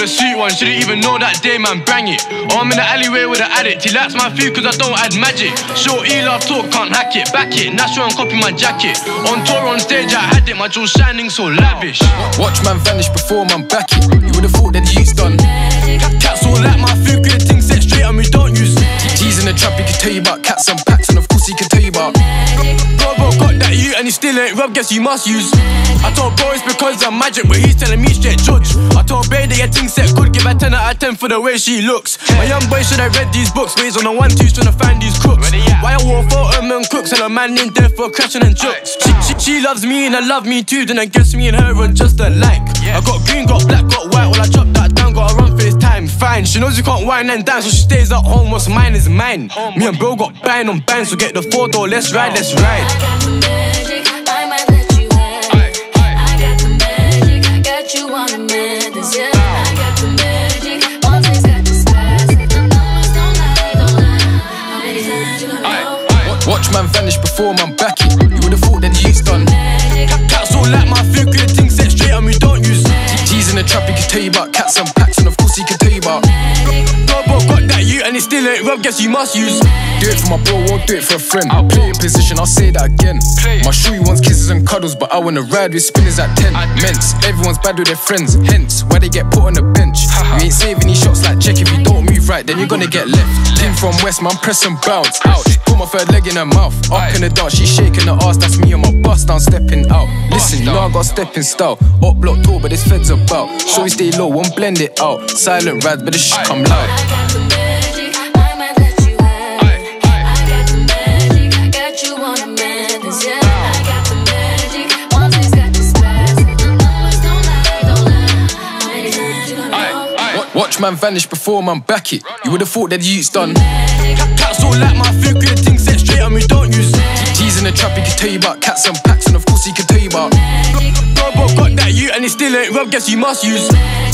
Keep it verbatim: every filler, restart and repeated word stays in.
sweet one, shouldn't even know that day, man, bang it. Or I'm in the alleyway with an addict, he likes my food cause I don't add magic. Short E love talk, can't hack it, back it, natural and copy my jacket. On tour, on stage, I had it, my jewels shining so lavish. Watch man vanish before man back it. You would've thought that the youth's done. Cats all like my food, good things set straight and we don't use. G's in the trap, he can tell you about cats and packs, and of course he can tell you about. Bro, bro, got that you and he still ain't rub, guess you must use. I told bro it's because I'm magic, but he's telling me straight judge. I told babe that your thing set good, give her ten out of ten for the way she looks. My young boy should have read these books, but he's on the one twos trying to find these crooks. Why I wore photo men cooks, and a man in there for crashing and jokes. She, she, she loves me and I love me too, then I guess me and her are just alike. I got green, got black, got white, well I dropped that down, gotta run for his time. Fine, she knows you can't wine and dance, so she stays at home, what's mine is mine. Me and bro got bang on bang, so get the photo, let's ride, let's ride. You want a man, this yeah. I got the magic. One thing's got the spice. Don't know it's don't lie, don't lie. How many times you gonna know? Watch man vanish before man back it. You would've thought that the youth's done. Cats all like my food, good things set straight and we don't use. G's in the trap, he can tell you about cats and packs, and of course he can tell you about. Bro, bro, got that you and it still ain't rub, guess you must use. Do it for my bro, won't do it for a friend. I'll play in position, I'll say that again. My shorty wants kisses and cuddles, but I wanna ride with spinners at ten. Men's, everyone's bad with their friends, hence why they get put on the bench. You ain't saving these shots like check, if you don't move right, then you're gonna get left. Team from West, man, press and bounce. Ouch, put my third leg in her mouth. Up in the dance, she's shaking her ass, that's me on my bus down, stepping out. Listen, you know I got stepping style. Up block tour, but this feds about. Shorty stay low, won't blend it out. Silent rides, but the shit come loud. I got the magic, I might let you have it. I got the magic, I got you on a man, this yeah. I got the magic, one thing's got the spice. Don't know it's don't lie, don't lie. How many times you gonna know? Watch man vanish before man back it. You would've thought that the youth's done. Cats all like my food, good things set straight and we don't use. G's in the trap, he can tell you about cats and packs, and of course he can tell you about. Bro, bro, got that you and it still ain't rub, guess you must use.